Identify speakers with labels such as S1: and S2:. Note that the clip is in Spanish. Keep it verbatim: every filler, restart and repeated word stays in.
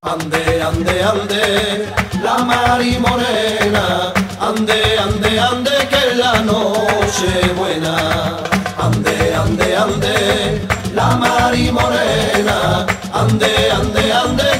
S1: Ande, ande, ande, la Mari Morena, ande, ande, ande, que es la noche buena. Ande, ande, ande, la Mari Morena, ande, ande, ande.